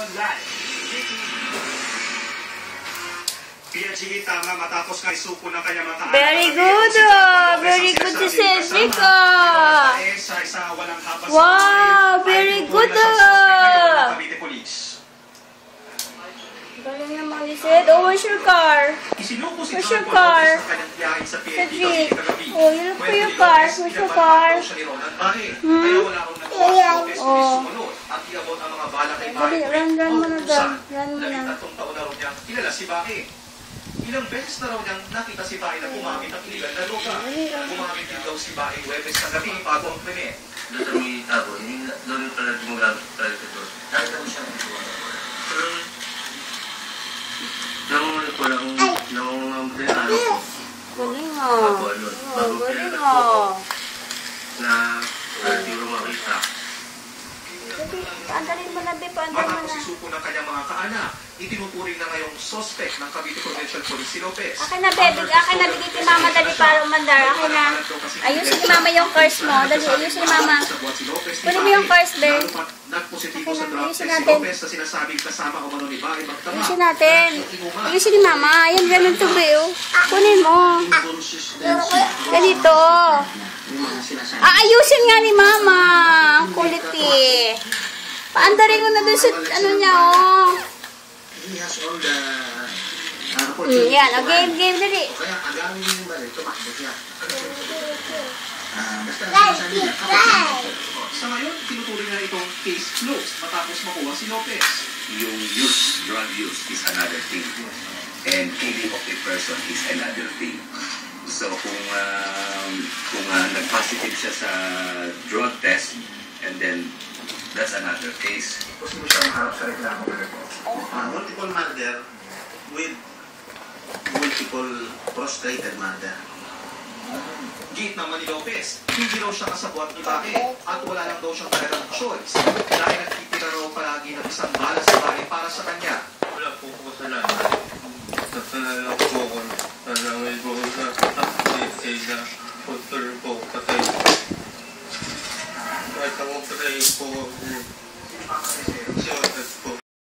Live. PNG tama matapos nga isuko ng kanyang mga kaanak. Very good, very good si Cedric. Wow, very good. Galing naman ni Ced. Oh, where's your car? Where's your car? Cedric. Oh, you look for your car. Where's your car? Oh. Run mo na doon. Run mo na. Kilala si Baki. Ilang beses na raw niyang nakita si Baki na gumamit ng iligal na droga. Gumamit din daw si Baki Huwebes na gabi bago ang krimen. Doon sa may tabo, doon yung pala gumagamit talaga ito. Kahit ako siya nagawa. Pero, nangungulit ko lang, nangungulit ko lang ko. Galing mo. Galing mo. Na, hindi ko makita. Paandalin mo na, Be. Paandalin mo na. Matapos isuko ng kanyang mga kaanak, itinuturing na ngayong suspect ng Cavite Provincial Police si Lopez. Akin na, Be. Akin na, bigay ti Mama. Dali para umandar. Akin na. Ayusin ni Mama yung cars mo. Dali, ayusin ni Mama. Kunin mo yung cars, Be. Nagpositibo sa drug test si natin. Lopez na sinasabing kasama o mano ni Baki Magtama. Ayusin natin. Ayusin ni Mama. Ayan, ganun to, Be. Kunin mo. Ganito. Ayusin nga ni Mama. Kulit eh. Paandarin ko na doon sa ano niya, oh. He has all the... Yan, game, dali. Kaya agawin yung balik, tumakbo siya. Sa ngayon, tinuturing na itong case closed matapos makuha si Lopez. Yung drug use is another thing. And killing of a person is another thing. So kung nag-positive siya sa drug test, and then that's another case. Gusto mo siya maharap sa reklamo ko. Multiple murder with multiple prostrated murder. Gate naman ni Lopez, hindi raw siya kasabwat ni Baki at wala lang daw siyang talagang choice dahil nagtitira raw palagi ng isang bala sa Baki para sa kanya. Wala po ko sa lahat. Nasanala po ko. Nasanala po ko sa update na photo po patay. Kahit ako patay po. Siya